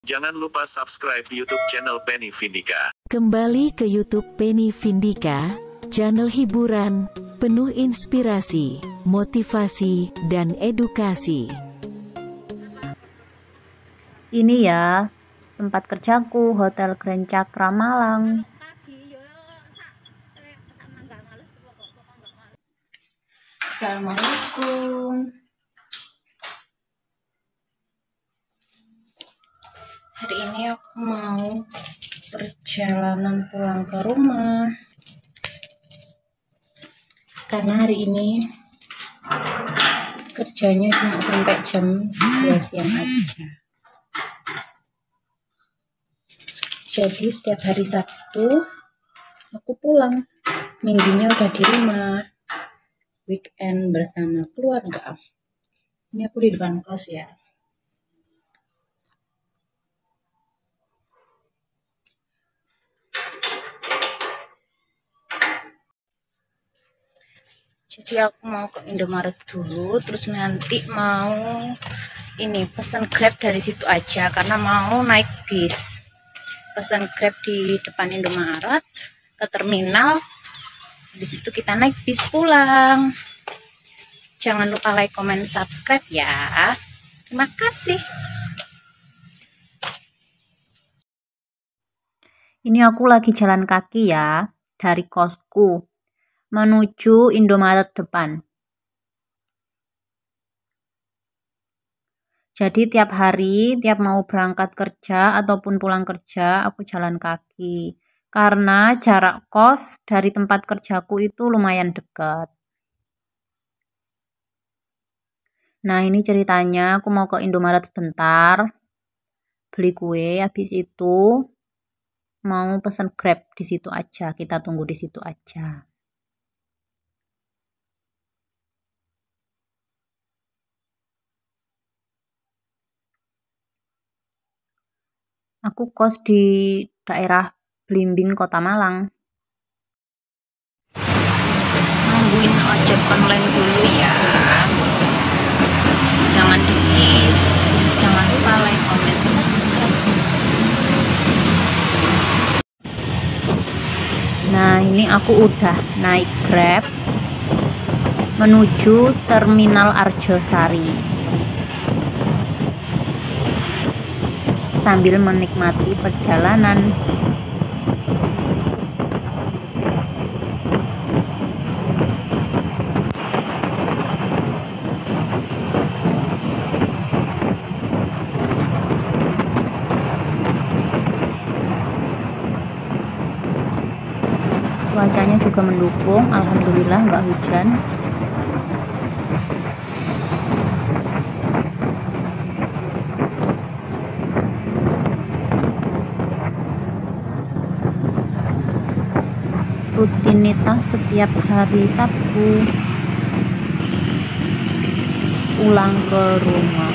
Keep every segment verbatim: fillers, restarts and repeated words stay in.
Jangan lupa subscribe YouTube channel Penny Vindika. Kembali ke YouTube Penny Vindika, channel hiburan, penuh inspirasi, motivasi, dan edukasi. Ini ya, tempat kerjaku, Hotel Grand Cakra Malang. Assalamualaikum. Hari ini aku mau perjalanan pulang ke rumah. Karena hari ini kerjanya cuma sampai jam dua siang aja. Jadi setiap hari Sabtu aku pulang. Minggunya udah di rumah. Weekend bersama keluarga. Ini aku di depan kos ya. Jadi aku mau ke Indomaret dulu, terus nanti mau ini pesan Grab dari situ aja karena mau naik bis. Pesan Grab di depan Indomaret ke terminal. Di situ kita naik bis pulang. Jangan lupa like, comment, subscribe ya. Terima kasih. Ini aku lagi jalan kaki ya dari kosku menuju Indomaret depan. Jadi tiap hari, tiap mau berangkat kerja ataupun pulang kerja, aku jalan kaki. Karena jarak kos dari tempat kerjaku itu lumayan dekat. Nah ini ceritanya, aku mau ke Indomaret sebentar, beli kue, habis itu mau pesan Grab di situ aja, kita tunggu di situ aja. Aku kos di daerah Blimbing, Kota Malang. Nungguin ojek online dulu ya. Jangan di skip. Jangan lupa like, comment, subscribe. Nah ini aku udah naik Grab menuju Terminal Arjosari. Sambil menikmati perjalanan. Cuacanya juga mendukung, alhamdulillah nggak hujan. Rutinitas setiap hari Sabtu pulang ke rumah.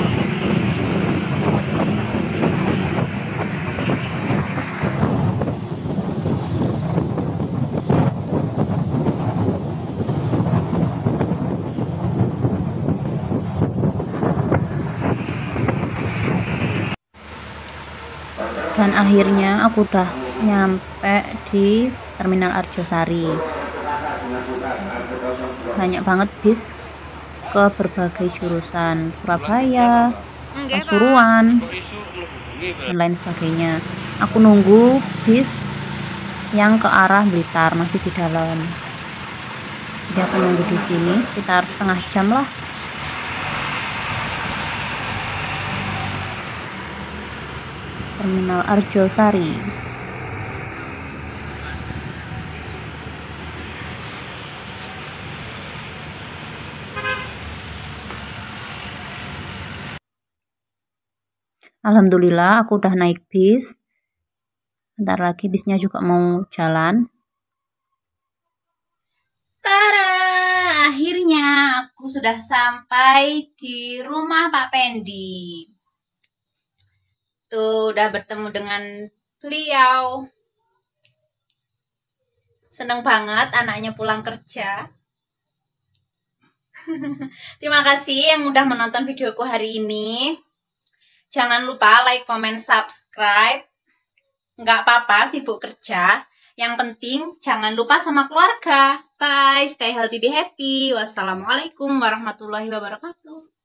Dan akhirnya aku udah nyampe di Terminal Arjosari. Banyak banget bis ke berbagai jurusan, Surabaya, Pasuruan, dan lain sebagainya. Aku nunggu bis yang ke arah Blitar, masih di dalam. Jadi aku nunggu di sini sekitar setengah jam lah. Terminal Arjosari. Alhamdulillah aku udah naik bis. Bentar lagi bisnya juga mau jalan. Tara, akhirnya aku sudah sampai di rumah Pak Pendi. Tuh udah bertemu dengan beliau. Seneng banget anaknya pulang kerja. Terima kasih yang udah menonton videoku hari ini. Jangan lupa like, comment, subscribe. Nggak apa-apa sibuk kerja. Yang penting jangan lupa sama keluarga. Bye, stay healthy, be happy. Wassalamualaikum warahmatullahi wabarakatuh.